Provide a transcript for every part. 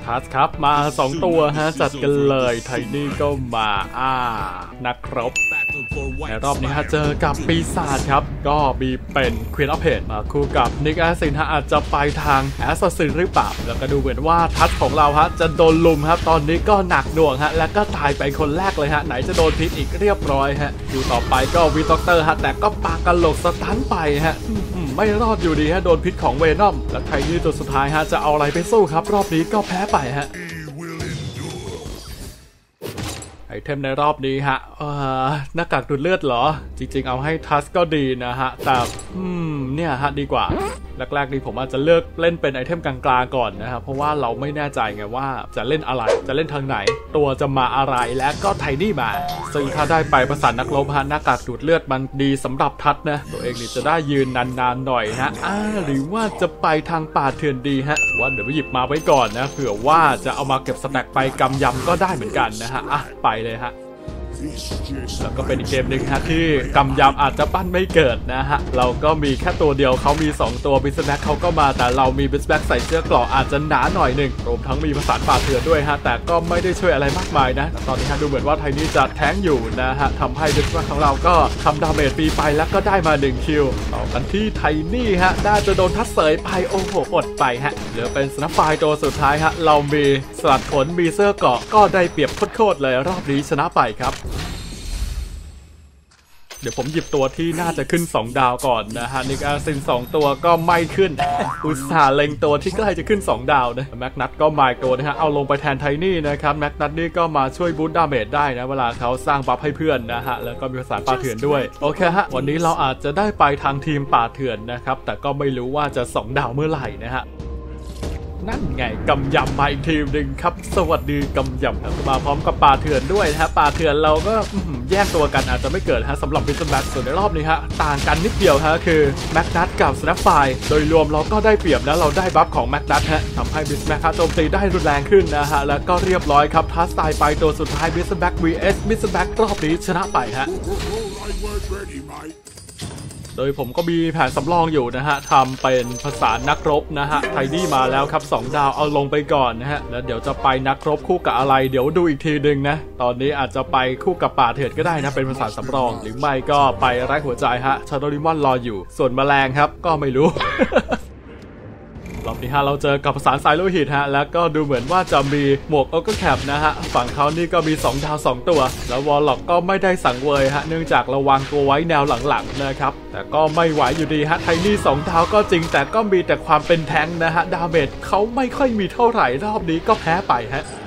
ทัสครับมา2ตัวฮะจัดกันเลยไทนี่ก็มานักรบในรอบนี้ฮะเจอกับปีศาจครับก็มีเป็นควีนออฟเพนมาคู่กับนิกแอสซินฮะอาจจะไปทางแอสซัสซินหรือเปล่าแล้วก็ดูเหมือนว่าทัสของเราฮะจะโดนลุมครับตอนนี้ก็หนักหน่วงฮะแล้วก็ตายไปคนแรกเลยฮะไหนจะโดนพิษอีกเรียบร้อยฮะอยู่ต่อไปก็วีด็อกเตอร์ฮะแต่ก็ปากกระโหลกสตันไปฮะไม่รอดอยู่ดีฮะโดนพิษของเวนอมและไทนี่ตัวสุดท้ายฮะจะเอาอะไรไปสู้ครับรอบนี้ก็แพ้ไปฮะไอเทมในรอบนี้ฮะหน้ากากดูดเลือดเหรอจริงๆเอาให้ทัสก็ดีนะฮะแต่เนี่ยฮะดีกว่าแรกๆนี่ผมอาจจะเลือกเล่นเป็นไอเทมกลางๆก่อนนะครับเพราะว่าเราไม่แน่ใจไงว่าจะเล่นอะไรจะเล่นทางไหนตัวจะมาอะไรและก็ไทนี่มาซึ่งถ้าได้ไปประสานนักรบฮะหน้ากากดูดเลือดมันดีสำหรับทัสนะตัวเองนี่จะได้ยืนนานๆหน่อยฮะหรือว่าจะไปทางป่าเถื่อนดีฮะว่าเดี๋ยวไปหยิบมาไว้ก่อนนะเผื่อว่าจะเอามาเก็บสแต็กไปกำยำก็ได้เหมือนกันนะฮะไปเลยฮะแล้วก็เป็นอีกเกมหนึ่งฮะที่กำยำอาจจะปั้นไม่เกิดนะฮะเราก็มีแค่ตัวเดียวเขามี2ตัวบิสแบ็กเขาก็มาแต่เรามีบิสแบ็กใส่เสื้อเกราะอาจจะหนาหน่อยหนึ่งรวมทั้งมีประสานป่าเถื่อนด้วยฮะแต่ก็ไม่ได้ช่วยอะไรมากมายนะตอนนี้ฮะดูเหมือนว่าไทนี่จะแท้งอยู่นะฮะทำให้บิสแบ็กของเราก็ทำดาเมจฟรีไปแล้วก็ได้มา1คิวต่อกันที่ไทนี่ฮะน่าจะโดนทัดเสยไปโอ้โหอดไปฮะเหลือเป็นสนับไฟตัวสุดท้ายฮะเรามีสลัดขนมีเสื้อเกราะก็ได้เปรียบโคตรเลยรอบนี้ชนะไปครับเดี๋ยวผมหยิบตัวที่น่าจะขึ้น2ดาวก่อนนะฮะนิกอาซิน2ตัวก็ไม่ขึ้นอุตส่าห์เล็งตัวที่ใกล้จะขึ้น2ดาวนะแม็กนัทก็มาตัวนะฮะเอาลงไปแทนไทนี่นะครับแม็กนัทนี่ก็มาช่วยบูสต์ดาเมจได้นะเวลาเขาสร้างบัฟให้เพื่อนนะฮะแล้วก็มีภาษาป่าเถื่อนด้วยโอเคฮะวันนี้เราอาจจะได้ไปทางทีมป่าเถื่อนนะครับแต่ก็ไม่รู้ว่าจะ2ดาวเมื่อไหร่นะฮะนั่นไงกำยำมาอีกทีมหนึ่งครับสวัสดีกำยำมาพร้อมกับป่าเถื่อนด้วยนะฮะป่าเถื่อนเราก็แยกตัวกันอาจจะไม่เกิดฮะสำหรับบิสแบ็กส่วนในรอบนี้ฮะต่างกันนิดเดียวฮะคือแม็กนัทกับสแนปไฟโดยรวมเราก็ได้เปรียบนะเราได้บัฟของแม็กนัทฮะทำให้บิสแบ็กโจมตีได้รุนแรงขึ้นนะฮะแล้วก็เรียบร้อยครับทัสตายไปตัวสุดท้ายบิสแบ็ก vs บิสแบ็กรอบนี้ชนะไปฮะโดยผมก็มีแผนสำรองอยู่นะฮะทำเป็นภาษานักรบนะฮะไทนี่มาแล้วครับ2ดาวเอาลงไปก่อนนะฮะแล้วเดี๋ยวจะไปนักรบคู่กับอะไรเดี๋ยวดูอีกทีนึงนะตอนนี้อาจจะไปคู่กับป่าเถื่อนก็ได้นะเป็นภาษาสำรองหรือไม่ก็ไปไร้หัวใจฮะชาโดริมอนรออยู่ส่วนแมลงครับก็ไม่รู้ รอบที่5เราเจอกับภาษาสายโลหิตฮะแล้วก็ดูเหมือนว่าจะมีหมวกโอเกอร์แคปนะฮะฝั่งเขานี่ก็มี2ดาว2ตัวแล้ววอลล็อกก็ไม่ได้สังเวยฮะเนื่องจากระวังตัวไว้แนวหลังๆนะครับแต่ก็ไม่ไหวอยู่ดีฮะไทนี่2ดาวก็จริงแต่ก็มีแต่ความเป็นแท้งนะฮะดาเมจเขาไม่ค่อยมีเท่าไหร่รอบนี้ก็แพ้ไปฮะ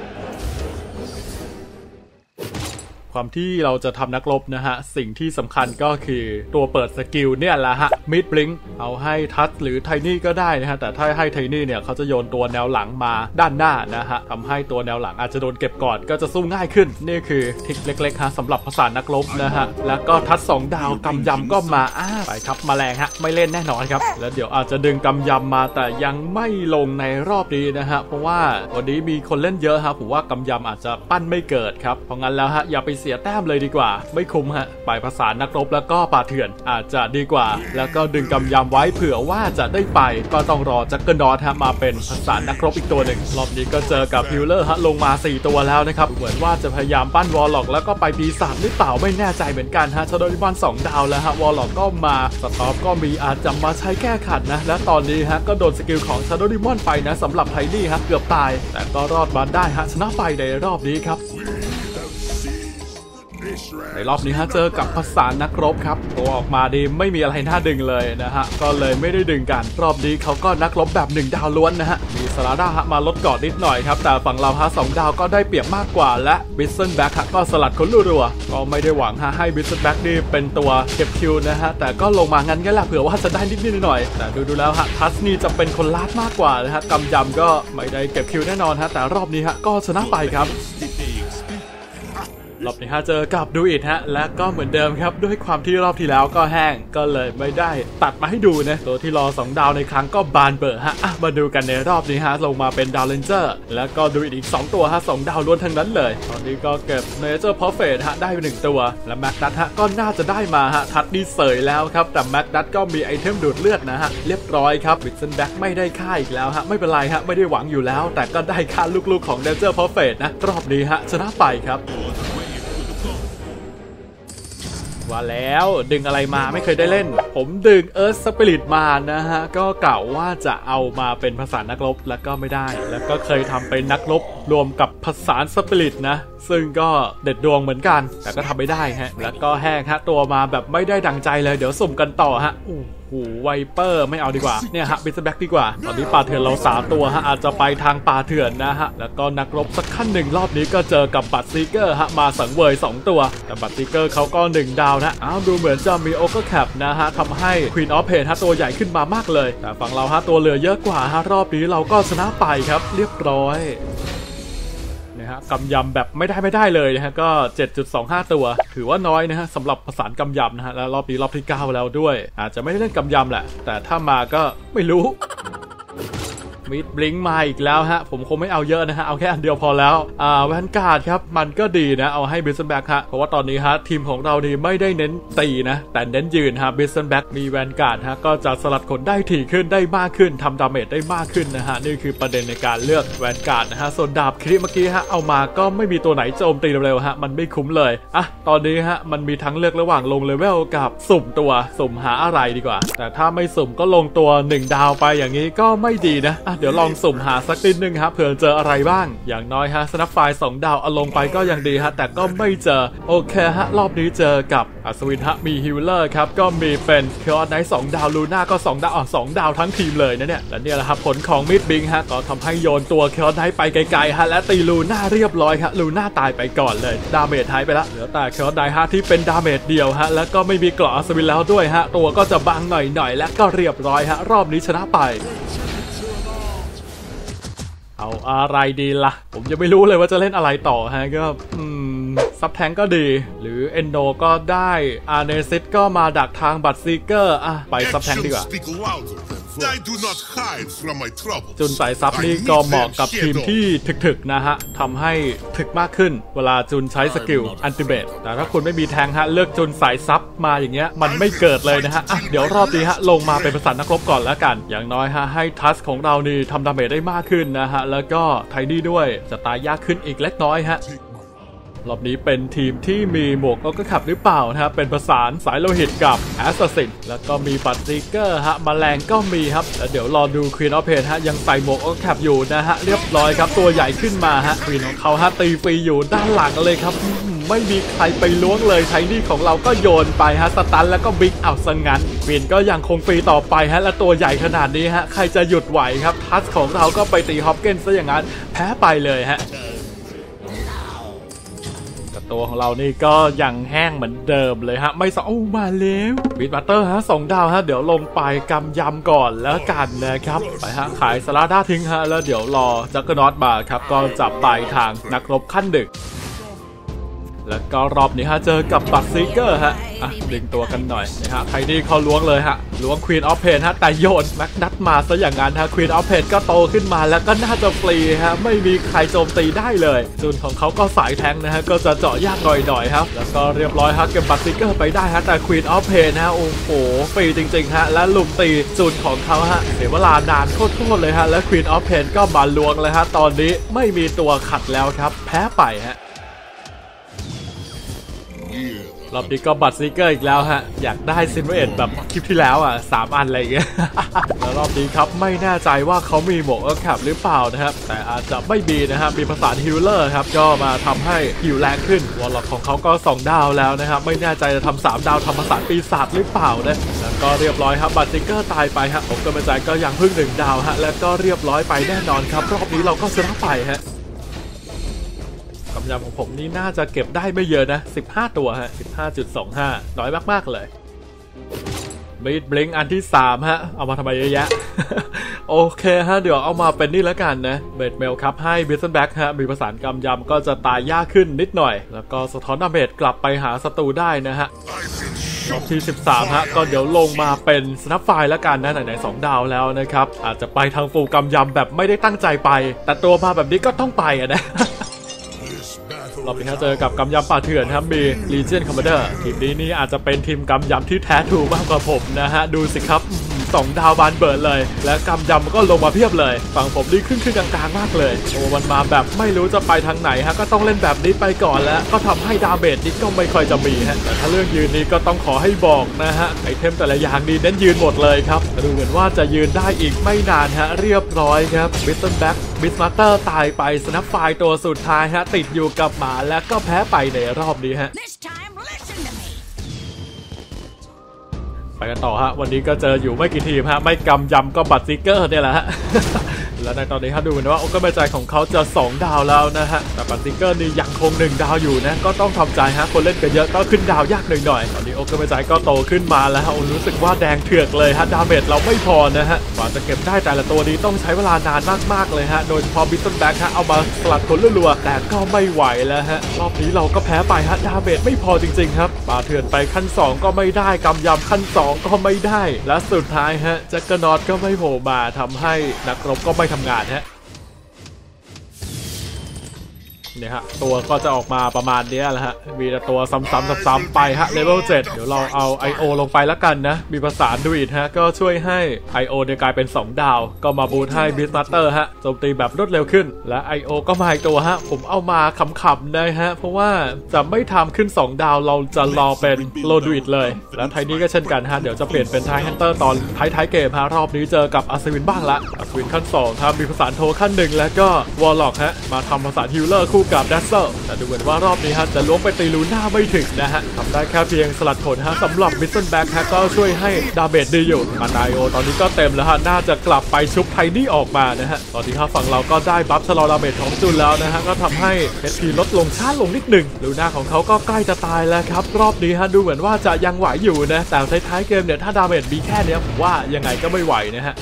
ความที่เราจะทำนักรบนะฮะสิ่งที่สำคัญก็คือตัวเปิดสกิลเนี่ยแหละฮะมิดบลิงเอาให้ทัสหรือไทนี่ก็ได้นะฮะแต่ถ้าให้ไทนี่เนี่ยเขาจะโยนตัวแนวหลังมาด้านหน้านะฮะทำให้ตัวแนวหลังอาจจะโดนเก็บก่อนก็จะสู้ง่ายขึ้นนี่คือทริคเล็กๆฮะสำหรับภาษานักรบนะฮะแล้วก็ทัส2ดาวกำยำก็มาไปครับแมลงฮะไม่เล่นแน่นอนครับแล้วเดี๋ยวอาจจะดึงกำยำมาแต่ยังไม่ลงในรอบนี้นะฮะเพราะว่าวันนี้มีคนเล่นเยอะฮะผมว่ากำยำอาจจะปั้นไม่เกิดครับเพราะงั้นแล้วฮะอย่าไปเสียแต้มเลยดีกว่าไม่คุ้มฮะไปภาษานักรบแล้วก็ป่าเถื่อนอาจจะดีกว่าแล้วก็ดึงกำยำไว้เผื่อว่าจะได้ไปก็ต้องรอจักเกิลดอทฮะมาเป็นภาษานักรบอีกตัวหนึ่งรอบนี้ก็เจอกับฮิลเลอร์ฮะลงมา4ตัวแล้วนะครับเหมือนว่าจะพยายามปั้นวอลล็อกแล้วก็ไปปีศาจหรือเปล่าไม่แน่ใจเหมือนกันฮะชาโดริมอน2ดาวแล้วฮะวอลล็อกก็มาสต็อปก็มีอาจจะมาใช้แก้ขัดนะและตอนนี้ฮะก็โดนสกิลของชาโดริมอนไปนะสำหรับไทนี่ฮะเกือบตายแต่ก็รอดมาได้ฮะชนะไปในรอบนี้ครับในรอบนี้ฮะเจอกับภาษานักรบครับตัวออกมาดีไม่มีอะไรน่าดึงเลยนะฮะก็เลยไม่ได้ดึงกันรอบนี้เขาก็นักรบแบบ1ดาวล้วนนะฮะมีสลาด้าฮะมาลดกอดนิดหน่อยครับแต่ฝั่งเราฮะ2ดาวก็ได้เปรียบมากกว่าและบิสเซนแบ็กฮะก็สลัดคนรัวๆก็ไม่ได้หวังฮะให้บิสเซนแบ็กนี่เป็นตัวเก็บคิวนะฮะแต่ก็ลงมางั้นก็แหละเผื่อว่าจะได้นิดๆหน่อยแต่ดูแล้วฮะทัสนี่จะเป็นคนลาดมากกว่านะฮะกำยำก็ไม่ได้เก็บคิวแน่นอนฮะแต่รอบนี้ฮะก็ชนะไปครับรอบนี้ฮะเจอกับดูอิดฮะและก็เหมือนเดิมครับด้วยความที่รอบที่แล้วก็แห้งก็เลยไม่ได้ตัดมาให้ดูนะตัวที่รอ2ดาวในครั้งก็บานเบอร์ฮะมาดูกันในรอบนี้ฮะลงมาเป็นดาวเลนเจอร์แล้วก็ดูอิดอีก2ตัวฮะ2ดาวล้วนทั้งนั้นเลยตอนนี้ก็เก็บเนเจอร์พอร์เฟตฮะได้ไป1ตัวและแม็กนัทฮะก็น่าจะได้มาฮะทัดดีเสยแล้วครับแต่แม็กนัทก็มีไอเทมดูดเลือดนะฮะเรียบร้อยครับวิกเซนแบ็กไม่ได้ค่าอีกแล้วฮะไม่เป็นไรฮะไม่ได้หวังอยู่แล้วแต่ก็ได้ค่าลูกๆของเนเจอร์พอร์เฟตนะรอบนี้ฮะชนะไปครับว่าแล้วดึงอะไรมาไม่เคยได้เล่นผมดึงเอิร์ธสปิริตมานะฮะก็กล่าวว่าจะเอามาเป็นภาษานักรบแล้วก็ไม่ได้แล้วก็เคยทำเป็นนักรบรวมกับภาษาสปิริตนะซึ่งก็เด็ดดวงเหมือนกันแต่ก็ทำไม่ได้ฮะแล้วก็แห้งฮะตัวมาแบบไม่ได้ดังใจเลยเดี๋ยวสุ่มกันต่อฮะไวเปอร์ไม่เอาดีกว่าเนี่ยฮะบิสแบ็กดีกว่าตอนนี้ป่าเถื่อนเรา3ตัวฮะอาจจะไปทางป่าเถื่อนนะฮะแล้วก็นักรบสักขั้นหนึ่งรอบนี้ก็เจอกับบัตซีเกอร์ฮะมาสังเวย2ตัวแต่บัตซีเกอร์เขาก็1ดาวนะดูเหมือนจะมีโอเวอร์แคปนะฮะทำให้ควีนออฟเพนฮะตัวใหญ่ขึ้นมามากเลยแต่ฝั่งเราฮะตัวเหลือเยอะกว่าฮะรอบนี้เราก็ชนะไปครับเรียบร้อยนะฮะกำยำแบบไม่ได้เลยนะฮะก็ 7.25 ตัวถือว่าน้อยนะฮะสำหรับผสานกำยำนะฮะแล้วรอบนี้รอบที่9แล้วด้วยอาจจะไม่ได้เล่นกำยำแหละแต่ถ้ามาก็ไม่รู้มิดบลิงมาอีกแล้วฮะผมคงไม่เอาเยอะนะฮะเอาแค่อันเดียวพอแล้วแวนการ์ดครับมันก็ดีนะเอาให้บิสเซนแบ็กฮะเพราะว่าตอนนี้ฮะทีมของเรานี่ไม่ได้เน้นตีนะแต่เน้นยืนฮะบิสเซนแบ็กมีแวนการ์ดฮะก็จะสลัดขนได้ถี่ขึ้นได้มากขึ้นทำดาเมจได้มากขึ้นนะฮะนี่คือประเด็นในการเลือกแวนการ์ดนะฮะส่วนดาบคริเมื่อกี้ฮะเอามาก็ไม่มีตัวไหนโจมตีเร็วๆฮะมันไม่คุ้มเลยตอนนี้ฮะมันมีทั้งเลือกระหว่างลงเลเวลกับสุ่มตัวสุ่มหาอะไรดีกว่าแต่ถ้าไม่สุ่มก็ลงตัว1ดาวไปอย่างนี้ก็ไม่ดีนะเดี๋ยวลองสุ่มหาสักนิดนึงฮะเผื่อเจออะไรบ้างอย่างน้อยฮะสนับไฟล์2ดาวเอาลงไปก็ยังดีฮะแต่ก็ไม่เจอโอเคฮะรอบนี้เจอกับอัศวินฮะมีฮิลเลอร์ครับก็มีเป็นเคอร์ไนท์2ดาวลูน่าก็2ดาว2ดาวทั้งทีมเลยนะเนี่ยและเนี่ยแหละครับผลของมิดบิงฮะก็ทำให้โยนตัวเคอร์ไนท์ไปไกลๆฮะและตีลูน่าเรียบร้อยฮะลูน่าตายไปก่อนเลยดาเมจหายไปละเหลือแต่เคอร์ไนท์ฮะที่เป็นดาเมจเดียวฮะแล้วก็ไม่มีเกราะอัศวินแล้วด้วยฮะตัวก็จะบังหน่อยและก็เรียบร้อยฮะรอบนี้ชนะไปเอาอะไรดีล่ะผมยังไม่รู้เลยว่าจะเล่นอะไรต่อฮะก็ซับแทงก็ดีหรือเอนโดก็ได้อาร์เนซิสก็มาดักทางบัตซีเกอร์ไปซับแทงดีกว่าจุนสายซับนี่ก็เหมาะกับทีมที่ถึกๆนะฮะทำให้ถึกมากขึ้นเวลาจุนใช้สกิลอันติเมตแต่ถ้าคุณไม่มีแทงฮะเลือกจุนสายซับมาอย่างเงี้ยมันไม่เกิดเลยนะฮะเดี๋ยวรอบนี้ฮะลงมาเป็นภาษานักรบก่อนแล้วกันอย่างน้อยฮะให้ทัสของเรานี่ทำดาเมจได้มากขึ้นนะฮะแล้วก็ไทดี้ด้วยจะตายยากขึ้นอีกเล็กน้อยฮะรอบนี้เป็นทีมที่มีหมวกก็ขับหรือเปล่านะครับเป็นประสานสายโลหิตกับแอสซัสซินแล้วก็มีบัตซีเกอร์ฮะแมลงก็มีครับแล้วเดี๋ยวรอดูควีนออฟเพนฮะยังใส่หมวกก็ขับอยู่นะฮะเรียบร้อยครับตัวใหญ่ขึ้นมาฮะควีนของเขาฮะตีฟรีอยู่ด้านหลังเลยครับไม่มีใครไปล้วงเลยไทนี่ของเราก็โยนไปฮะสตันแล้วก็บิ๊กเอาซะงั้นควีนก็ยังคงฟรีต่อไปฮะและตัวใหญ่ขนาดนี้ฮะใครจะหยุดไหวครับทัสของเราก็ไปตีฮอปเกนซะอย่างนั้นแพ้ไปเลยฮะตัวของเรานี่ก็ยังแห้งเหมือนเดิมเลยฮะไม่มาแล้ววิดบัตเตอร์ฮะ2ดาวฮะเดี๋ยวลงไปกำยำก่อนแล้วกันนะครับไปฮะขายสลาด้าทิ้งฮะแล้วเดี๋ยวรอจักเกอร์น็อตมาครับก็จับไปทางนักรบขั้นดึกแล้วก็รอบนี้ฮะเจอกับบัตซีเกอร์ฮะดึงตัวกันหน่อยนะฮะไทนี่เขาล้วงเลยฮะล้วงควีนออฟเพนฮะแต่โยนแม็กนัทมาซะอย่างนั้นฮะควีนออฟเพนก็โตขึ้นมาแล้วก็น่าจะฟรีฮะไม่มีใครโจมตีได้เลยจุนของเขาก็สายแทงนะฮะก็จะเจาะยากหน่อยครับแล้วก็เรียบร้อยฮะเก็บบัตซีเกอร์ไปได้ฮะแต่ควีนออฟเพนฮะโอ้โหฟรีจริงๆฮะและลุมตีจุนของเขาฮะเสียเวลานานโคตรเลยฮะและควีนออฟเพนก็มาล้วงเลยฮะตอนนี้ไม่มีตัวขัดแล้วครับแพ้ไปฮะรอบนี้ก็บัตซีเกอร์อีกแล้วฮะอยากได้ซินเวตแบบคลิปที่แล้ว3 อันอะไรอย่างเงี้ยแล้วรอบนี้ครับไม่แน่ใจว่าเขามีหมวกแคปหรือเปล่านะครับแต่อาจจะไม่มีนะครับมีภาษาฮิลเลอร์ครับก็มาทำให้ฮิลแรงขึ้นวอลล็อกของเขาก็2ดาวแล้วนะครับไม่แน่ใจจะทำ3ดาวทำภาษาปีศาจหรือเปล่านะแล้วก็เรียบร้อยครับบัตซีเกอร์ตายไปฮะผมก็ไม่ใจก็ยังเพิ่ง1ดาวฮะแล้วก็เรียบร้อยไปแน่นอนครับรอบนี้เราก็ชนะไปฮะกำยำของผมนี่น่าจะเก็บได้ไม่เยอะนะ15ตัวฮะ 15.25 น้อยมากๆเลยมีดบลิงอันที่3ฮะเอามาทำไมเยอะแยะโอเคฮะเดี๋ยวเอามาเป็นนี่แล้วกันนะเบดเมลครับให้บิสเซนแบ็กฮะมีประสานกำยำก็จะตายยากขึ้นนิดหน่อยแล้วก็สะท้อนดาเมจกลับไปหาศัตรูได้นะฮะรอบที่13ฮะก็เดี๋ยวลงมาเป็นสนับไฟแล้วกันนะไหนๆ2 ดาวแล้วนะครับอาจจะไปทางฟูลกำยำแบบไม่ได้ตั้งใจไปแต่ตัวมาแบบนี้ก็ต้องไปอะนะรอบนี้เจอกับกำยำป่าเถื่อนครับมี Legion Commander ทีมนี้นี่อาจจะเป็นทีมกำยำที่แท้ถูกมากกว่าผมนะฮะดูสิครับ2 ดาวบานเบิร์ดเลยและกำยำก็ลงมาเพียบเลยฝั่งผมนี่ขึ้นกลางๆมากเลยโอ้มันมาแบบไม่รู้จะไปทางไหนฮะก็ต้องเล่นแบบนี้ไปก่อนแล้วก็ทำให้ดาเมจนี่ก็ไม่ค่อยจะมีฮะแต่ถ้าเรื่องยืนนี้ก็ต้องขอให้บอกนะฮะไอเทมแต่ละอย่างนี่เน้นยืนหมดเลยครับดูเหมือนว่าจะยืนได้อีกไม่นานฮะเรียบร้อยครับบิสเซนแบ็กบิสมาสเตอร์ตายไปสแนปไฟตัวสุดท้ายฮะติดอยู่กับหมาและก็แพ้ไปในรอบนี้ฮะไปกันต่อฮะวันนี้ก็เจออยู่ไม่กี่ทีมฮะไม่กำยำก็บัตรซิกเกอร์เนี่ยแหละฮะ และในตอนนี้ฮะดูเหมือนว่าโอกาสใจของเขาจะ2 ดาวแล้วนะฮะแต่บัตรซิกเกอร์นี่ยังคง1 ดาวอยู่นะก็ต้องทำใจฮะคนเล่นกันเยอะก็ขึ้นดาวยากหน่อยตอนนี้โอกาสใจก็โตขึ้นมาแล้วฮะรู้สึกว่าแดงเถือกเลยฮะดาเมจเราไม่พอนะฮะกว่าจะเก็บได้แต่ละตัวนี้ต้องใช้เวลานานมากๆเลยฮะโดยเฉพาะบิสเซนแบ็กฮะเอามาสลัดคนรัวๆแต่ก็ไม่ไหวแล้วฮะรอบนี้เราก็แพ้ไปฮะดาเมจไม่พอจริงๆครับป่าเถื่อนไปขั้น2ก็ไม่ได้กำยำขั้น2ก็ไม่ได้และสุดท้ายฮะแจ็คเกอร์นอตก็ไม่โผล่มาทำให้นักรบก็ไม่ทำงานฮะเนี่ยฮะตัวก็จะออกมาประมาณนี้แหละฮะมีแต่ตัวซ้ำๆไปฮะเลเวล7เดี๋ยวเราเอา I.O. ลงไปแล้วกันนะมีประสานดูอิดฮะก็ช่วยให้ I.O. เนี่ยกลายเป็น2 ดาวก็มาบูทให้บิสมาสเตอร์ฮะโจมตีแบบรวดเร็วขึ้นและ I.O. ก็มาอีกตัวฮะผมเอามาขำๆนะฮะเพราะว่าจะไม่ทำขึ้น2 ดาวเราจะรอเป็นโลดูอิดเลยแล้วไทนี้ก็เช่นกันฮะเดี๋ยวจะเปลี่ยนเป็นไทฮันเตอร์ตอนท้ายเกมฮะรอบนี้เจอกับอัศวินบ้างละอัศวินขั้น2ครับมีประสานโทขั้น1แล้วก็วอลล็อกฮะมาทำประสานฮิลเลอร์คู่กับดัสเซอร์แต่ดูเหมือนว่ารอบนี้ฮะจะล้วงไปตีลูน่าไม่ถึงนะฮะทำได้แค่เพียงสลัดผลฮะสำหรับบิสเซนแบ็กฮะก็ช่วยให้ดาเมจดีอยู่มาไดโอตอนนี้ก็เต็มแล้วฮะน่าจะกลับไปชุบไทนี่ออกมานะฮะตอนนี้ฮะฝั่งเราก็ได้บัฟชะลอดาเมจของจุนแล้วนะฮะก็ทำให้ HP ลดลงช้าลงนิดหนึ่งลูน่าของเขาก็ใกล้จะตายแล้วครับรอบนี้ฮะดูเหมือนว่าจะยังไหวอยู่นะแต่ท้ายเกมเนี่ยถ้าดาเมจมีแค่นี้ผมว่ายังไงก็ไม่ไหวนะฮะ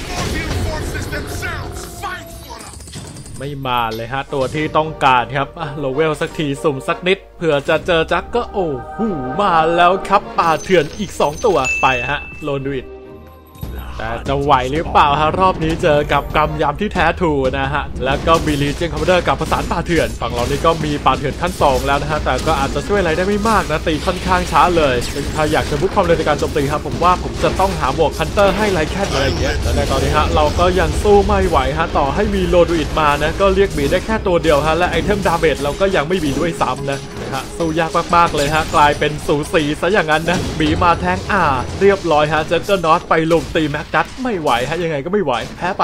ไม่มาเลยฮะตัวที่ต้องการครับโลเวลสักทีสุ่มสักนิดเผื่อจะเจอจักก็โอ้โหมาแล้วครับป่าเถื่อนอีก2 ตัวไปฮะโลนดูอิดแต่จะไหวหรือเปล่าฮะรอบนี้เจอกับกำยำที่แท้ถูกนะฮะแล้วก็มีลีเจนคอมมานเดอร์กับประสานป่าเถื่อนฝั่งเรานี่ก็มีป่าเถื่อนขั้น2แล้วนะฮะแต่ก็อาจจะช่วยอะไรได้ไม่มากนะตีค่อนข้างช้าเลยซึ่งถ้าอยากจะบุกความเร็วในการโจมตีครับผมว่าผมจะต้องหาบวกคันเตอร์ให้ไลแคนอะไรอย่างเงี้ยแต่ในตอนนี้ฮะเราก็ยังสู้ไม่ไหวฮะต่อให้มีโลดูอิดมานะก็เรียกบีได้แค่ตัวเดียวฮะและไอเทมดาเมจเราก็ยังไม่มีด้วยซ้ำนะฮะสู้ยากมากๆเลยฮะกลายเป็นสูสีซะอย่างนั้นนะบีมาแทงเรียบร้อยฮะเจเจอร์นอตไปลุมตีแม็กดัตไม่ไหวฮะยังไงก็ไม่ไหวแพ้ไป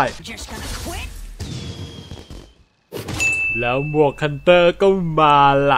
แล้วหมวกคันเตอร์ก็มาละ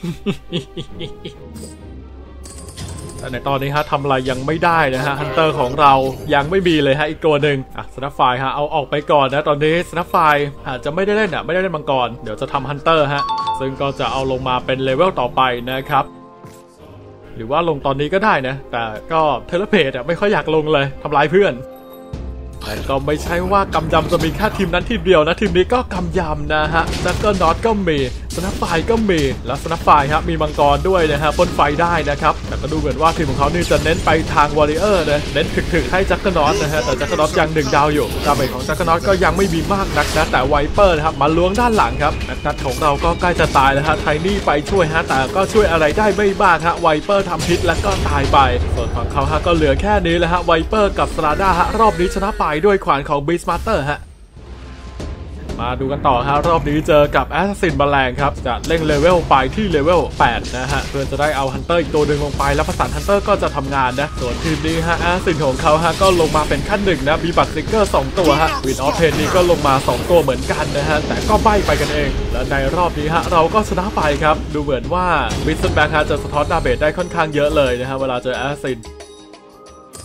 แต่ในตอนนี้ฮะทำอะไรยังไม่ได้นะฮะฮันเตอร์ของเรายังไม่มีเลยฮะอีกตัวหนึ่งสแนปไฟฮะเอาออกไปก่อนนะตอนนี้สแนปไฟอาจจะไม่ได้เล่นไม่ได้เล่นมังกรเดี๋ยวจะทำฮันเตอร์ฮะซึ่งก็จะเอาลงมาเป็นเลเวลต่อไปนะครับหรือว่าลงตอนนี้ก็ได้นะแต่ก็เทเลเพจไม่ค่อยอยากลงเลยทำลายเพื่อนแต่ก็ไม่ใช่ว่ากำยำจะมีแค่ทีมนั้นทีมเดียวนะทีมนี้ก็กำยำนะฮะจักเกอร์น็อตก็มีสแนปไฟก็มีและสแนปไฟฮะมีมังกรด้วยนะฮะพ่นไฟได้นะครับแต่ก็ดูเหมือนว่าทีมของเขานี่จะเน้นไปทางวอริเออร์นะเน้นถึกๆให้จักเกอร์น็อตนะฮะแต่จักเกอร์น็อตยัง1 ดาวอยู่ดาเมจของจักเกอร์น็อตก็ยังไม่มีมากนักนะแต่ไวเปอร์นะครับมาล้วงด้านหลังครับนัดของเราก็ใกล้จะตายแล้วฮะไทนี่ไปช่วยฮะแต่ก็ช่วยอะไรได้ไม่มากฮะไวเปอร์ทำพิษแล้วก็ตายไปส่วนฝั่งเขาฮะก็เหลือแค่นี้แล้วฮะไวเปอร์กับสตราด้าฮะรอบนี้ชนะไปด้วยขวานของบิสมาสเตอร์ฮะมาดูกันต่อฮะรอบนี้เจอกับแอสซัสซินแมลงครับจะเร่งเลเวลไปที่เลเวล8นะฮะเพื่อจะได้เอาฮันเตอร์อีกตัวหนึ่งลงไปแล้วประสานฮันเตอร์ก็จะทำงานนะส่วนทีมนี้ฮะแอสซัสซินของเขาฮะก็ลงมาเป็นขั้น1นะมีบัตรซิกเกอร์2 ตัวฮะวินออฟเพนนี่ก็ลงมา2 ตัวเหมือนกันนะฮะแต่ก็ใบ้ไปกันเองและในรอบนี้ฮะเราก็ชนะไปครับดูเหมือนว่าบิสเซนแบ็กฮะจะสะท้อนดาเมจได้ค่อนข้างเยอะเลยนะฮะเวลาเจอแอสซัสซิน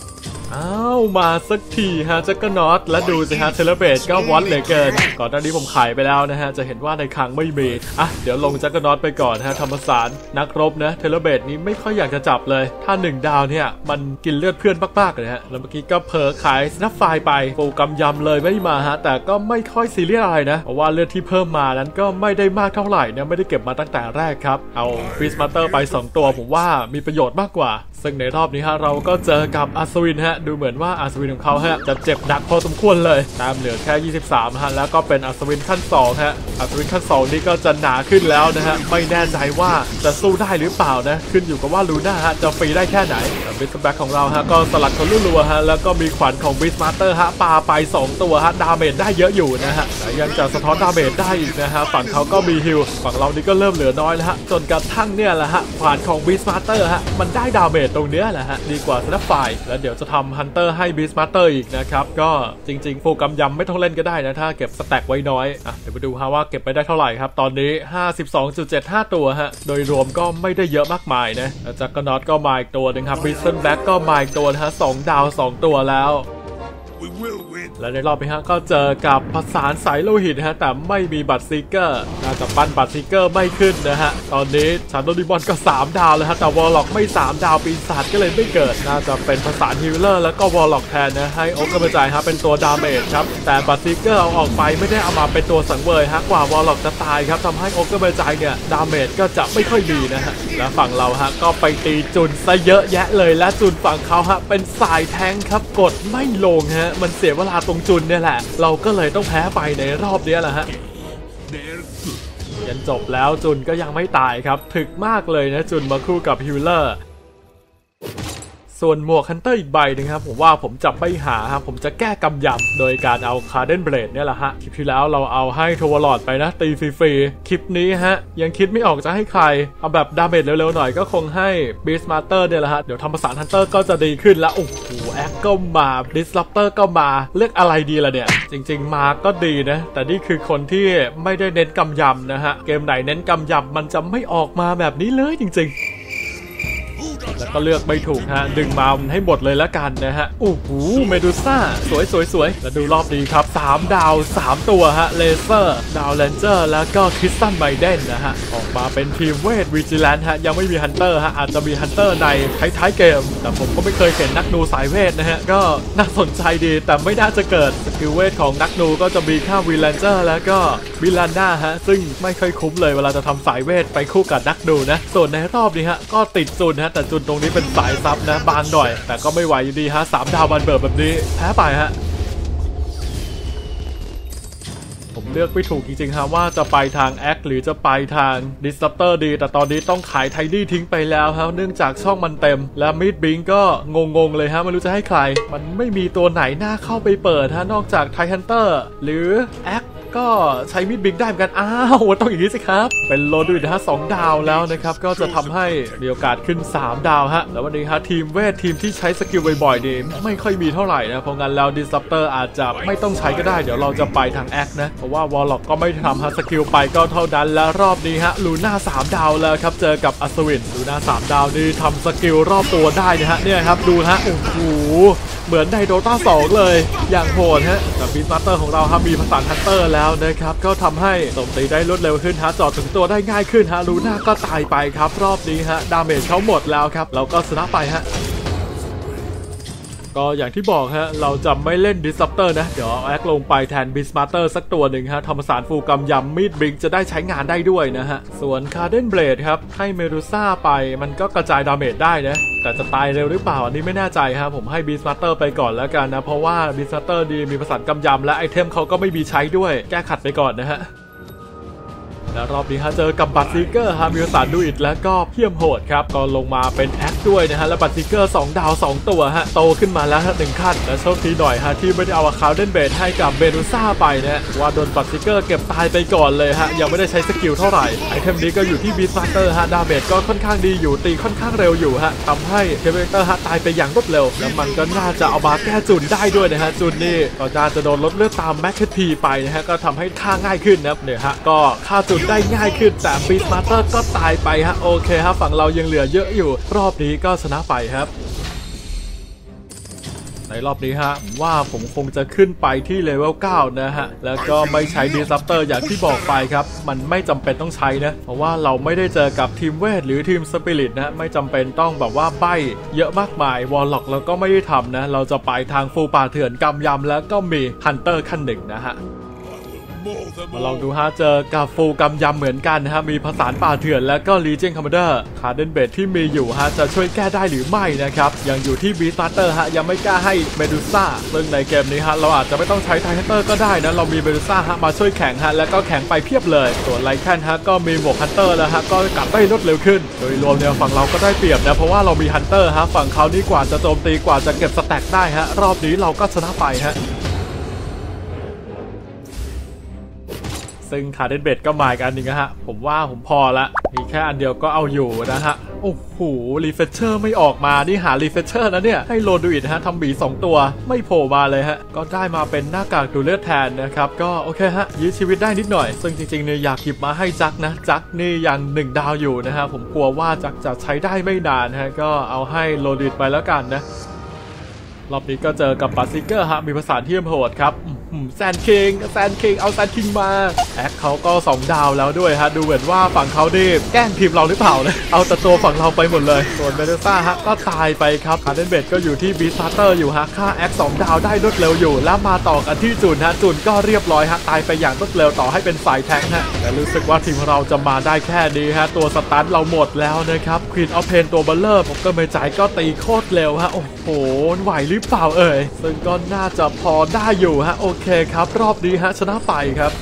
อ้าวมาสักทีฮะจักรนอตและดูสิฮะเทเลเบตก็วอตเหลือเกินก่อนหน้านี้ผมขายไปแล้วนะฮะจะเห็นว่าในคลังไม่มีเดี๋ยวลงจักรนอตไปก่อนฮะธรรมสารนักรบนะเทเลเบตนี้ไม่ค่อยอยากจะจับเลยถ้า1 ดาวเนี่ยมันกินเลือดเพื่อนมากๆเลยฮะแล้วเมื่อกี้ก็เผลอขายสนับไฟไปปูกำยำเลยไม่มาฮะแต่ก็ไม่ค่อยซีเรียสอะไรนะเพราะว่าเลือดที่เพิ่มมานั้นก็ไม่ได้มากเท่าไหร่นะไม่ได้เก็บมาตั้งแต่แรกครับเอาฟิสมาสเตอร์ไป2 ตัวผมว่ามีประโยชน์มากกว่าซึ่งในรอบนี้ฮะเราก็เจอกับอัศวินฮะดูเหมือนว่าอัศวินของเขาฮะจะเจ็บหนักพอสมควรเลยตามเหลือแค่23ฮะแล้วก็เป็นอัศวินขั้น2ฮะอัศวินขั้น2นี่ก็จะหนาขึ้นแล้วนะฮะไม่แน่ใจว่าจะสู้ได้หรือเปล่านะขึ้นอยู่กับว่าลูน่าฮะจะฟรีได้แค่ไหนบิสแบ็คของเราฮะก็สลัดคนรัวๆฮะแล้วก็มีขวัญของบิสมาสเตอร์ฮะปาไป2 ตัวฮะดาเมจได้เยอะอยู่นะฮะแต่ยังจะสะท้อนดาเมจได้อีกนะฮะฝั่งเขาก็มีฮิลฝั่งเรานี่ก็เริ่มเหลือน้อยแล้วฮะจนกระทั่งเนี่ยแหละฮะขวัญของบิสมาสเตอร์ฮะมันได้ดาเมจตรงเนี้ยแหละฮะดีกว่าสนับไฟแล้วเดี๋ยวจะทำฮันเตอร์ให้บิสมาสเตอร์อีกนะครับก็จริงๆโฟกัมยำไม่ต้องเล่นก็ได้นะถ้าเก็บสแต็กไว้น้อยเดี๋ยวมาดูฮะว่าเก็บไปได้เท่าไหร่ครับตอนนี้ 52.75 ตัวฮะโดยรวมก็ไม่ได้เยอะมากมายนะจักรนอตก็มาอีกตัวนึงครับบิสเซนแบ็กก็มาอีกตัวนะฮะ2 ดาว 2 ตัวแล้วและในรอบนี้ฮะก็เจอกับผสานสายโลหิตฮะแต่ไม่มีบัตรซีเกอร์น่าจะปั้นบัตรซีเกอร์ไม่ขึ้นนะฮะตอนนี้ชาโดดิบอนก็3 ดาวแล้วฮะแต่วอลล็อกไม่3 ดาวปีศาจก็เลยไม่เกิดน่าจะเป็นผสานฮิลเลอร์แล้วก็วอลล็อกแทนนะให้โอ๊กกระจายฮะเป็นตัวดาเมจครับแต่บัตรซีเกอร์เอาออกไปไม่ได้เอามาเป็นตัวสังเวยฮะกว่าวอลล็อกจะตายครับทำให้โอ๊กกระจายเนี่ยดาเมจก็จะไม่ค่อยดีนะฮะและฝั่งเราฮะก็ไปตีจุนซะเยอะแยะเลยและจุนฝั่งเขาฮะเป็นสายแทงครับกดไม่ลงฮะมันเสียเวลาตรงจุนเนี่ยแหละเราก็เลยต้องแพ้ไปในรอบนี้แหละฮะยันจบแล้วจุนก็ยังไม่ตายครับถึกมากเลยนะจุนมาคู่กับฮิลเลอร์ส่วนหมวกฮันเตอร์อีกใบนึงครับผมว่าผมจะไปหาครับผมจะแก้กำยำโดยการเอาคาร์เดนเบลดเนี่ยแหละฮะคลิปที่แล้วเราเอาให้โทวอลอดไปนะตีฟรีๆคลิปนี้ฮะยังคิดไม่ออกจะให้ใครเอาแบบดาเมจเร็วๆหน่อยก็คงให้บีสมาสเตอร์เนี่ยแหละฮะเดี๋ยวทำภาษาฮันเตอร์ก็จะดีขึ้นแล้วโอ้โหแอคก็มาดิสลอปเตอร์ก็มาเลือกอะไรดีล่ะเนี่ยจริงๆมาก็ดีนะแต่นี่คือคนที่ไม่ได้เน้นกำยำนะฮะเกมไหนเน้นกำยำมันจะไม่ออกมาแบบนี้เลยจริงๆแล้วก็เลือกไม่ถูกฮะดึงมาให้หมดเลยละกันนะฮะโอ้โหเมดูซ่าสวยแล้วดูรอบนี้ครับ3 ดาว 3 ตัวฮะเลเซอร์ดาวแลนเจอร์แล้วก็คริสตันไบเดนนะฮะออกมาเป็นทีมเวทวิจิแลนท์ฮะยังไม่มีฮันเตอร์ฮะอาจจะมีฮันเตอร์ในท้ายเกมแต่ผมก็ไม่เคยเห็นนักนูสายเวทนะฮะก็น่าสนใจดีแต่ไม่น่าจะเกิดสกิลเวทของนักนูก็จะมีค่าวิลแลนเจอร์แล้วก็วิลลันด้าฮะซึ่งไม่เคยคุ้มเลยเวลาจะทำสายเวทไปคู่กับนักนูนะส่วนในรอบนี้ฮะก็ติดจุนฮะแต่จุนตรงนี้เป็นสายซับนะบางหน่อยแต่ก็ไม่ไหวอยู่ดีฮะ3 ดาวบันเบิร์ดแบบนี้แพ้ไปฮะผมเลือกไม่ถูกจริงๆฮะว่าจะไปทางแอคหรือจะไปทางดิสซัปเตอร์ดีแต่ตอนนี้ต้องขายไทดี้ทิ้งไปแล้วฮะเนื่องจากช่องมันเต็มและมิดบิงก็งงเลยฮะไม่รู้จะให้ใครมันไม่มีตัวไหนน่าเข้าไปเปิดฮะนอกจากไทฮันเตอร์หรือแอคก็ใช้มิดบิงได้เหมือนกันต้องอย่างนี้สิครับเป็นโลดูดฮะ2 ดาวแล้วนะครับก็จะทำให้มีโอกาสขึ้น3 ดาวฮะแล้ววันนี้ฮะทีมเวททีมที่ใช้สกิลบ่อยๆนี่ไม่ค่อยมีเท่าไหร่นะเพราะงั้นแล้วดิสซัปเตอร์อาจจะไม่ต้องใช้ก็ได้เดี๋ยวเราจะไปทางแอคนะเพราะว่าวอลล็อกก็ไม่ทำฮะสกิลไปก็เท่านั้นและรอบนี้ฮะลูน่า3 ดาวแล้วครับเจอกับอัศวินลูน่า3 ดาวนี่ทำสกิลรอบตัวได้นะฮะเนี่ยครับดูฮะโอ้โหเหมือนในโดต้า2เลยอย่างโหดฮะแต่บีสมาสเตอร์ของเราฮะมีผสานฮันเตอร์แล้วนะครับก็ทำให้โจมตีได้รวดเร็วขึ้นฮะจอดถึงตัวได้ง่ายขึ้นฮะลูน่าก็ตายไปครับรอบนี้ฮะดาเมจเขาหมดแล้วครับเราก็ชนะไปฮะก็อย่างที่บอกฮะเราจะไม่เล่นดิสซัปเตอร์นะเดี๋ยวเอาแอคลงไปแทนบิสมาสเตอร์สักตัวหนึ่งฮะธรรมสารฟูกำยำมีดบิงจะได้ใช้งานได้ด้วยนะฮะส่วนคาร์เดนเบลดครับให้เมดูซ่าไปมันก็กระจายดาเมจได้นะแต่จะตายเร็วหรือเปล่าอันนี้ไม่แน่ใจฮะผมให้บิสมาสเตอร์ไปก่อนแล้วกันนะเพราะว่าบิสมาสเตอร์ดีมีผสานกำยำและไอเทมเขาก็ไม่มีใช้ด้วยแก้ขัดไปก่อนนะฮะแล้วรอบนี้ฮะเจอกับบัตซีเกอร์ฮะมีภาษาดูอิดและก็เพี้ยมโหดครับก็ลงมาเป็นแอคด้วยนะฮะและบัตซีเกอร์2 ดาว 2 ตัวฮะโตขึ้นมาแล้ว1 ขั้นและโชคดีหน่อยฮะที่ไม่ได้เอาคาวเดนเบดให้กับเบนูซ่าไปนะว่าโดนบัตซีเกอร์เก็บตายไปก่อนเลยฮะยังไม่ได้ใช้สกิลเท่าไหร่ไอเทมนี้ก็อยู่ที่บีสมาสเตอร์ฮะดาเมจก็ค่อนข้างดีอยู่ตีค่อนข้างเร็วอยู่ฮะทำให้เคเบเตอร์ฮะตายไปอย่างรวดเร็วแล้วมันก็น่าจะเอามาแก้จุนได้ด้วยนะฮะจุนนี่ก็จะโดนลดเลือดตามแม็กเคทีไปนะฮะก็ทำให้ฆ่าง่ายขึ้นนะเนี่ยฮะก็ฆ่าจุนได้ง่ายขึ้นแต่บีสมาสเตอร์ก็ตายไปฮะโอเคฮะฝั่งเรายังเหลือเยอะอยู่รอบนี้ก็ชนะไปครับในรอบนี้ฮะว่าผมคงจะขึ้นไปที่เลเวล 9 นะฮะแล้วก็ไม่ใช้ดิสรัปเตอร์อย่างที่บอกไปครับมันไม่จำเป็นต้องใช้นะเพราะว่าเราไม่ได้เจอกับทีมเวทหรือทีมสปิริตนะไม่จำเป็นต้องแบบว่าใบ้เยอะมากมายวอลล็อกแล้วก็ไม่ได้ทำนะเราจะไปทางฟูป่าเถื่อนกำยำแล้วก็มีฮันเตอร์ขั้นหนึ่งนะฮะมาลองดูฮะเจอกับฟูกำยำเหมือนกันฮะมีผสานป่าเถื่อนแล้วก็ลีเจียนคอมมานเดอร์คาร์เดนเบดที่มีอยู่ฮะจะช่วยแก้ได้หรือไม่นะครับยังอยู่ที่บีสตาร์เตอร์ฮะยังไม่กล้าให้เมดูซ่าซึ่งในเกมนี้ฮะเราอาจจะไม่ต้องใช้ไทฮันเตอร์ก็ได้นะเรามีเมดูซ่าฮะมาช่วยแข่งฮะแล้วก็แข่งไปเพียบเลยส่วนไลแคนฮะก็มีหมวกฮันเตอร์แล้วฮะก็กลับได้รวดเร็วขึ้นโดยรวมเนี่ยฝั่งเราก็ได้เปรียบนะเพราะว่าเรามีฮันเตอร์ฮะฝั่งเขานี่กว่าจะโจมตีกว่าจะเก็บสแต็กได้ฮะรอบนี้เราก็ชนะไปฮะซึ่งคาร์เดนเบดก็มาอีกอันหนึ่งนะฮะผมว่าผมพอละมีแค่อันเดียวก็เอาอยู่นะฮะโอ้โหรีเฟชเชอร์ไม่ออกมานี่หารีเฟชเชอร์นะเนี่ยให้โลดูอิดฮะทำบี2ตัวไม่โผล่มาเลยฮะก็ได้มาเป็นหน้ากากดูเลือดแทนนะครับก็โอเคฮะยื้อชีวิตได้นิดหน่อยซึ่งจริงๆเนี่ยอยากหยิบมาให้จักนะจักนี่ยัง1 ดาวอยู่นะฮะผมกลัวว่าจักจะใช้ได้ไม่นานฮะก็เอาให้โลดูอิดไปแล้วกันนะรอบนี้ก็เจอกับบัตซิเกอร์ฮะมีภาษาที่โหดครับแซนคิงเอาแซนคิงมาแอคเขาก็2 ดาวแล้วด้วยฮะดูเหมือนว่าฝั่งเขาดิแกล้งทีมเราหรือเปล่าเนี่ยเอาแต่ตัวฝั่งเราไปหมดเลยส่วนเมเดซ่าฮะก็ตายไปครับคาร์เดนเบดก็อยู่ที่บีสตาร์เตอร์อยู่ฮะค่าแอค2 ดาวได้รวดเร็วอยู่แล้วมาต่อกันที่จุนฮะจุนก็เรียบร้อยฮะตายไปอย่างรวดเร็วต่อให้เป็นฝ่ายแทงฮะแต่รู้สึกว่าทีมเราจะมาได้แค่นี้ฮะตัวสตันเราหมดแล้วนะครับควีนออฟเพนตัวเบลเลอร์ผมก็ไม่ใจก็ตีโคตรเร็วฮะโอ้โหไหวหรือเปล่าซึ่งก็น่าจะพอได้อยู่ฮะโอเคครับรอบนี้ฮะชนะไปครับ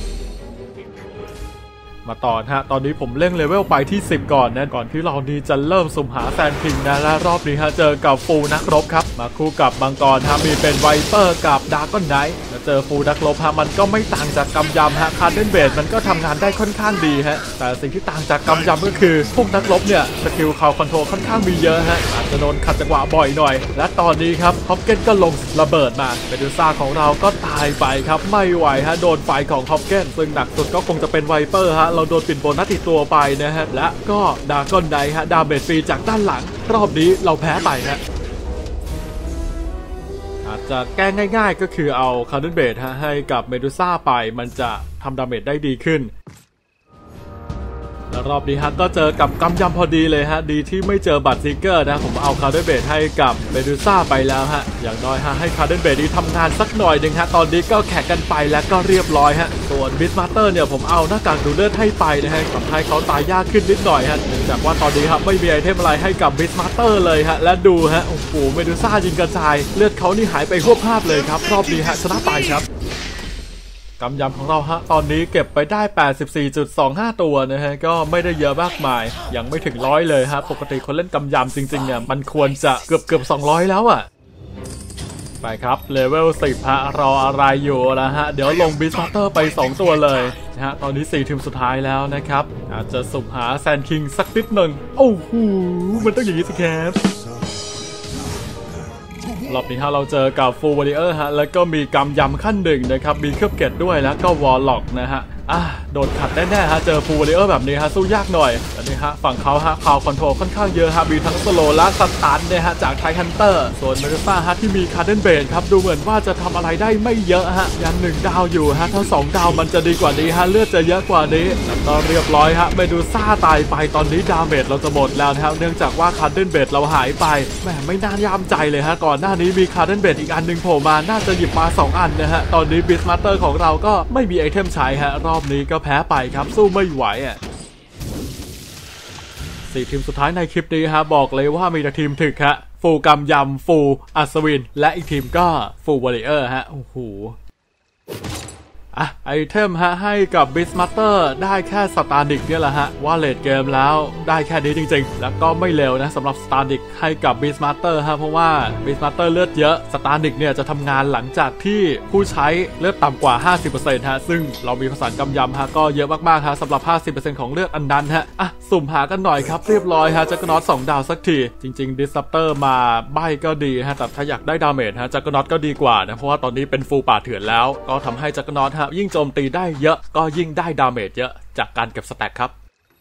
มาต่อฮะตอนนี้ผมเร่งเลเวลไปที่10ก่อนนะก่อนที่เรานี้จะเริ่มสุ่มหาแซนคิงนะและรอบนี้ฮะเจอกับฟูนักรบครับมาคู่กับมังกรฮะมีเป็นไวเปอร์กับดาร์กอนไนท์แล้วเจอฟูนักรบฮะมันก็ไม่ต่างจากกำยำฮะคาร์เดนเบดมันก็ทำงานได้ค่อนข้างดีฮะแต่สิ่งที่ต่างจากกำยำก็คือพวกนักรบเนี่ยสกิลเขาคอนโทรลค่อนข้างมีเยอะฮะอาจจะโดนขัดจังหวะบ่อยหน่อยและตอนนี้ครับฮอปเกนก็ลงระเบิดมาเมดูซ่าของเราก็ตายไปครับไม่ไหวฮะโดนไฟของฮอปเกนซึ่งหนักสุดก็คงจะเป็นไวเปอร์ฮะเราโดนปิดโบนัสติดตัวไปนะฮะและก็ดาร์กอนไนท์ฮะดาเมจฟรีจากด้านหลังรอบนี้เราแพ้ไปฮะอาจจะแก้ง่ายๆก็คือเอาคาร์เดนเบดฮะให้กับเมดูซ่าไปมันจะทำดาเมจได้ดีขึ้นแล้วรอบนี้ฮะก็เจอกับกำยำพอดีเลยฮะดีที่ไม่เจอบัตซิเกอร์นะผมเอาคาร์เดนเบดให้กับเมดูซ่าไปแล้วฮะอย่างน้อยฮะให้คาร์เดนเบดนี้ทำงานสักหน่อยหนึ่งฮะตอนนี้ก็แข่งกันไปแล้วก็เรียบร้อยฮะส่วนบิสมาสเตอร์เนี่ยผมเอาหน้ากากดูเลือดให้ไปนะฮะทำให้เขาตายยากขึ้นนิดหน่อยฮะเนื่องจากว่าตอนนี้ครับไม่มีไอเทมอะไรให้กับบิสมาสเตอร์เลยฮะและดูฮะโอ้โหเมดูซ่ายิงกระจายเลือดเขานี่หายไปทั่วภาพเลยครับรอบนี้ฮะชนะไปครับกำยำของเราฮะตอนนี้เก็บไปได้ 84.25 ตัวนะฮะก็ไม่ได้เยอะมากมายยังไม่ถึง100เลยฮะปกติคนเล่นกำยำจริงๆเนี่ยมันควรจะเกือบ200แล้วอ่ะไปครับเลเวล10ฮะรออะไรอยู่นะฮะเดี๋ยวลงบิสมาสเตอร์ไป2ตัวเลยนะฮะตอนนี้4ทีมสุดท้ายแล้วนะครับอาจจะสุ่มหาแซนคิงสักนิดหนึ่งโอ้โหมันต้องอย่างนี้สิครับรอบนี้ฮะเราเจอกับฟูลวอริเออร์ฮะแล้วก็มีกำยำขั้นหนึ่งนะครับมีเครือบเกตด้วยแล้วก็วอลล็อกนะฮะโดนขัดแน่ๆฮะเจอฟูลวอริเออร์แบบนี้ฮะสู้ยากหน่อยอันนี้ฮะฝั่งเขาฮะคาวคอนโทรลค่อนข้างเยอะฮะมีทั้งสโลและสตันเนี่ยฮะจากไทฮันเตอร์ส่วนเมดูซ่าฮะที่มีคาร์เดนเบดครับดูเหมือนว่าจะทำอะไรได้ไม่เยอะฮะยัง1 ดาวอยู่ฮะถ้า2 ดาวมันจะดีกว่านี้ฮะเลือดจะเยอะกว่านี้แล้วก็เรียบร้อยฮะเมดูซ่าตายไปตอนนี้ดาเมจเราจะหมดแล้วนะครับเนื่องจากว่าคาร์เดนเบดเราหายไปแหมไม่น่าย่ำใจเลยฮะก่อนหน้านี้มีคาร์เดนเบดอีกอันนึงโผล่มาน่าจะหยิบมา2 อันนะฮะตอนนี้บิสมาสเตอร์ของเราก็ไม่มีไอเทมใช้ฮะรอบนี้ก็แพ้ไปครับสู้ไม่ไหว4 ทีมสุดท้ายในคลิปนี้ฮะบอกเลยว่ามีแต่ทีมถึกฮะฟูกำยำฟูอัศวินและอีกทีมก็ฟูวอริเออร์ฮะโอ้โหไอเทมฮะให้กับบิสมาสเตอร์ได้แค่สตาร์ดิกเนี่ยแหละฮะว่าเลดเกมแล้วได้แค่นี้จริงๆแล้วก็ไม่เร็วนะสำหรับสตาร์ดิกให้กับบิสมาสเตอร์ฮะเพราะว่าบิสมาสเตอร์เลือดเยอะสตาร์ดิกเนี่ยจะทำงานหลังจากที่ผู้ใช้เลือดต่ำกว่า 50% ฮะซึ่งเรามีผสานกำยำฮะก็เยอะมากๆฮะสำหรับ 50% ของเลือดอันนั้นฮะสุ่มหากันหน่อยครับเรียบร้อยฮะจักรน็อต2 ดาวสักทีจริงๆดิสซัปเตอร์มาใบก็ดีฮะแต่ถ้าอยากได้ดาเมจฮะจักรน็อตก็ดีกว่านะเพราะว่าตอนนี้เป็นฟูลป่าเถื่อนแล้วก็ทำให้จักรน็อตฮะยิ่งโจมตีได้เยอะก็ยิ่งได้ดาเมจเยอะจากการเก็บสแต็กครับ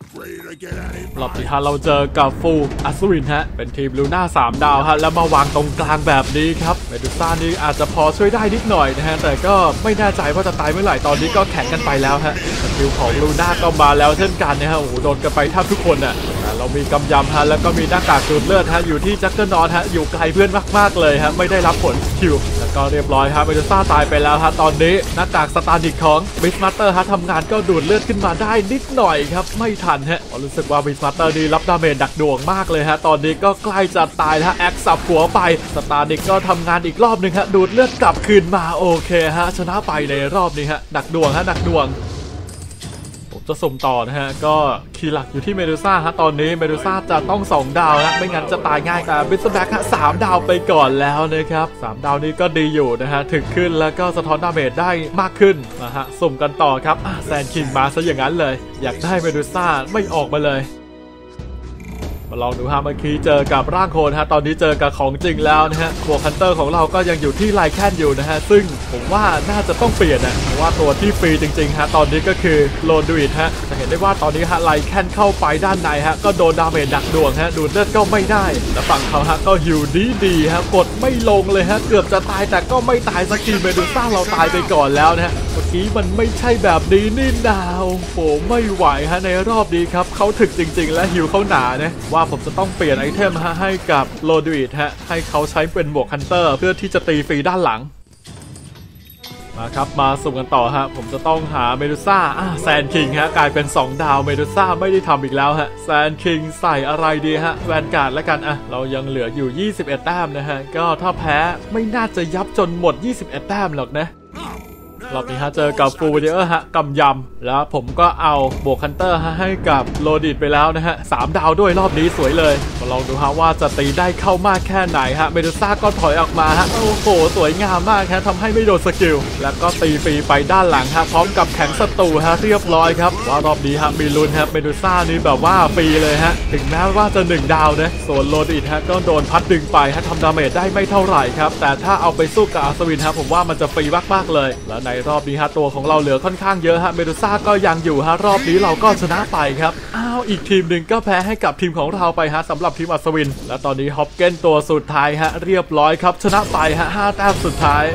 รอบที่5เราเจอกับฟูอัศวินฮะเป็นทีมลูน่า3 ดาวฮะแล้วมาวางตรงกลางแบบนี้ครับเมดูซ่านี่อาจจะพอช่วยได้นิดหน่อยนะฮะแต่ก็ไม่แน่ใจว่าจะตายเมื่อไหร่ตอนนี้ก็แข่งกันไปแล้วฮะสกิลของลูน่าก็มาแล้วเช่นกันนะฮะโอ้โหโดนกันไปแทบทุกคนอ่ะเรามีกำยำฮะแล้วก็มีหน้ากากดูดเลือดฮะอยู่ที่จักเกอร์นอตฮะอยู่ไกลเพื่อนมากๆเลยฮะไม่ได้รับผลคิวแล้วก็เรียบร้อยฮะเมดูซ่าตายไปแล้วฮะตอนนี้หน้ากากสตาร์ดิกของบิสมาสเตอร์ฮะทำงานก็ดูดเลือดขึ้นมาได้นิดหน่อยครับไม่ทันฮะรู้สึกว่าบิสมาสเตอร์ดีรับดาเมจดักดวงมากเลยฮะตอนนี้ก็ใกล้จะตายแล้วแอคสับหัวไปสตาร์ดิกก็ทำงานอีกรอบหนึ่งฮะดูดเลือดกลับคืนมาโอเคฮะชนะไปในรอบนี้ฮะดักดวงฮะดักดวงผมจะสุ่มต่อนะฮะก็คีย์หลักอยู่ที่เมดูซ่าฮะตอนนี้เมดูซ่าจะต้อง2 ดาวนะไม่งั้นจะตายง่ายแต่บิสแบ็กฮะ3 ดาวไปก่อนแล้วนะครับ3 ดาวนี้ก็ดีอยู่นะฮะถึกขึ้นแล้วก็สะท้อนดาเมจได้มากขึ้นนะฮะสุ่มกันต่อครับแซนคิงมาซะอย่างนั้นเลยอยากได้เมดูซ่าไม่ออกมาเลยมาลองดูฮะเมื่อกี้เจอกับร่างโคลนฮะตอนนี้เจอกับของจริงแล้วนะฮะบวกฮันเตอร์ของเราก็ยังอยู่ที่ไลแคนอยู่นะฮะซึ่งผมว่าน่าจะต้องเปลี่ยนนะเพราะว่าตัวที่ฟรีจริงๆฮะตอนนี้ก็คือโลนดูอิทฮะจะเห็นได้ว่าตอนนี้ฮะไลแคนเข้าไปด้านในฮะก็โดนดาเมจดักดวงฮะดูดเลือดก็ไม่ได้และฝั่งเขาฮะก็หิวดีฮะกดไม่ลงเลยฮะเกือบจะตายแต่ก็ไม่ตายสักทีเมดูซ่าเราตายไปก่อนแล้วนะฮะเมื่อกี้มันไม่ใช่แบบนี้นี่นาโอ้ไม่ไหวฮะในรอบนี้ครับเขาถึกจริงๆและหิวเขาหนานะว่าผมจะต้องเปลี่ยนไอเทมให้กับโลดูอิทฮะให้เขาใช้เป็นหมวกฮันเตอร์เพื่อที่จะตีฟรีด้านหลังมาครับมาสุ่มกันต่อฮะผมจะต้องหาเมดูซ่าแซนคิงฮะกลายเป็น2 ดาวเมดูซ่าไม่ได้ทำอีกแล้วฮะแซนคิงใส่อะไรดีฮะแวนการ์ดแล้วกันเรายังเหลืออยู่21 แต้มนะฮะก็ถ้าแพ้ไม่น่าจะยับจนหมด21 แต้มหรอกนะรอบนี้ฮะเจอกับฟูลเดอร์ฮะกำยำแล้วผมก็เอาบวกฮันเตอร์ให้กับโลดิตไปแล้วนะฮะ3 ดาวด้วยรอบนี้สวยเลยมาลองดูฮะว่าจะตีได้เข้ามากแค่ไหนฮะเมดูซ่าก็ถอยออกมาฮะโอ้โหสวยงามมากฮะทำให้ไม่โดนสกิลแล้วก็ตีฟรีไปด้านหลังฮะพร้อมกับแข็งศัตรูฮะเรียบร้อยครับว่ารอบนี้ฮะมีลุ้นฮะเมดูซ่านี่แบบว่าฟรีเลยฮะถึงแม้ว่าจะ1 ดาวนะส่วนโลดิตฮะก็โดนพัดดึงไปฮะทำดาเมจได้ไม่เท่าไหร่ครับแต่ถ้าเอาไปสู้กับอัศวินฮะผมว่ามันจะฟรีมากๆเลยแล้วในรอบนี้ฮะตัวของเราเหลือค่อนข้างเยอะฮะเมดูซ่าก็ยังอยู่ฮะรอบนี้เราก็ชนะไปครับอีกทีมหนึ่งก็แพ้ให้กับทีมของเราไปฮะสำหรับทีมอัศวินและตอนนี้ฮอปเก้นตัวสุดท้ายฮะเรียบร้อยครับชนะไปฮะ5 แต้มสุดท้าย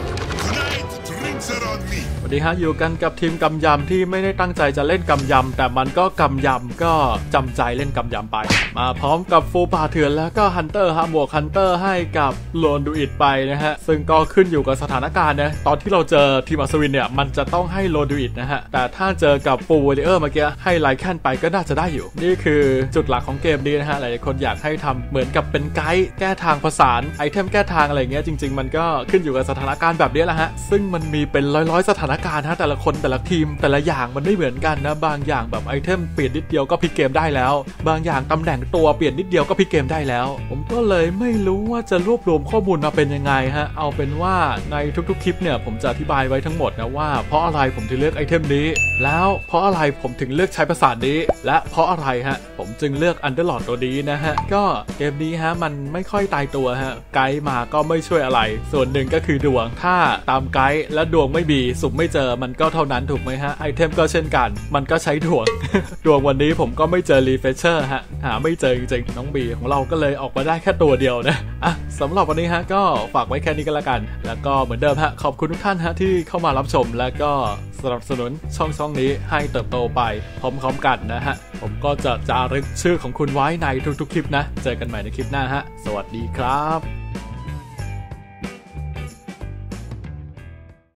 สวัสดีฮะอยู่กันกับทีมกำยำที่ไม่ได้ตั้งใจจะเล่นกำยำแต่มันก็กำยำก็จำใจเล่นกำยำไปมาพร้อมกับฟูป่าเถื่อนแล้วก็ฮันเตอร์ฮะบวกฮันเตอร์ให้กับโลนดูอิทไปนะฮะซึ่งก็ขึ้นอยู่กับสถานการณ์นะตอนที่เราเจอทีมอัศวินเนี่ยมันจะต้องให้โลนดูอิทนะฮะแต่ถ้าเจอกับฟูวอริเออร์เมื่อกี้ให้ไลแคนไปก็น่าจะได้อยู่นี่คือจุดหลักของเกมนี้นะฮะหลายคนอยากให้ทำเหมือนกับเป็นไกด์แก้ทางประสานไอเทมแก้ทางอะไรเงี้ยจริงๆมันก็ขึ้นอยู่กับสถานการณ์แบบนี้แหละฮะซึ่งมันมีเป็นร้อยสถานการณ์ฮะแต่ละคนแต่ละทีมแต่ละอย่างมันไม่เหมือนกันนะบางอย่างแบบไอเทมเปลี่ยนนิดเดียวก็พลิกเกมได้แล้วบางอย่างตำแหน่งตัวเปลี่ยนนิดเดียวก็พลิกเกมได้แล้วผมก็เลยไม่รู้ว่าจะรวบรวมข้อมูลมาเป็นยังไงฮะเอาเป็นว่าในทุกๆคลิปเนี่ยผมจะอธิบายไว้ทั้งหมดนะว่าเพราะอะไรผมถึงเลือกไอเทมนี้แล้วเพราะอะไรผมถึงเลือกใช้ประสาทนี้และเพราะอะไรฮะผมจึงเลือกอันเดอร์ลอร์ดตัวนี้นะฮะก็เกมนี้ฮะมันไม่ค่อยตายตัวฮะไกด์มาก็ไม่ช่วยอะไรส่วนหนึ่งก็คือดวงถ้าตามไกด์และดวงไม่มีสุ่มไม่เจอมันก็เท่านั้นถูกไหมฮะไอเทมก็เช่นกันมันก็ใช้ดวง ดวงวันนี้ผมก็ไม่เจอรีเฟชเชอร์ฮะหาไม่เจอจริงๆน้องบีของเราก็เลยออกมาได้แค่ตัวเดียวนะสำหรับวันนี้ฮะก็ฝากไว้แค่นี้ก็แล้วกันแล้วก็เหมือนเดิมฮะขอบคุณทุกท่านฮะที่เข้ามารับชมและก็สนับสนุนช่องนี้ให้เติบโตไปพร้อมๆกันนะฮะผมก็จะจารึกชื่อของคุณไว้ในทุกๆคลิปนะเจอกันใหม่ในคลิปหน้าฮะสวัสดีครับ